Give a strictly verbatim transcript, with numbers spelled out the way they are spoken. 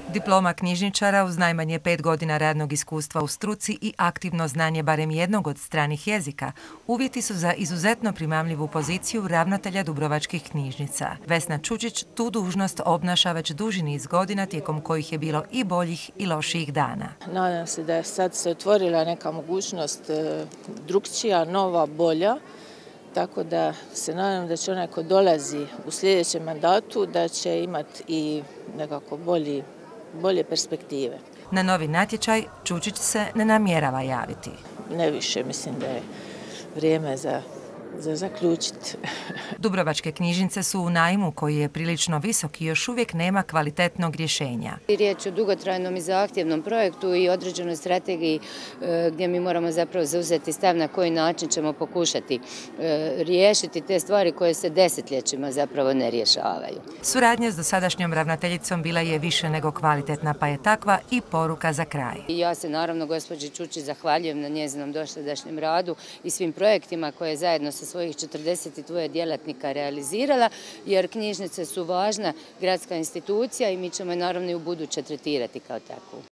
Diploma knjižničara uz najmanje pet godina radnog iskustva u struci i aktivno znanje barem jednog od stranih jezika uvjeti su za izuzetno primamljivu poziciju ravnatelja dubrovačkih knjižnica. Vesna Čučić tu dužnost obnaša već duži niz godina tijekom kojih je bilo i boljih i lošijih dana. Nadam se da je sad se otvorila neka mogućnost drukčija, nova, bolja. Tako da se nadam da će onaj ko dolazi u sljedećem mandatu da će imati i nekako bolji, bolje perspektive. Na novi natječaj Čučić se ne namjerava javiti. Ne više, mislim da je vrijeme za, za zaključiti. Dubrovačke knjižnice su u najmu koji je prilično visok i još uvijek nema kvalitetnog rješenja. Riječ je o dugotrajnom i zahtjevnom projektu i određenoj strategiji gdje mi moramo zapravo zauzeti stav na koji način ćemo pokušati riješiti te stvari koje se desetljećima zapravo ne rješavaju. Suradnja s dosadašnjom ravnateljicom bila je više nego kvalitetna, pa je takva i poruka za kraj. Ja se naravno gospođi Čučić zahvaljujem na njezinom dosadašnjem radu i svim projektima koje je zajedno sa svojih četrdeset dva djelatnika realizirala, jer knjižnice su važna gradska institucija i mi ćemo je naravno i u buduće tretirati kao takvu.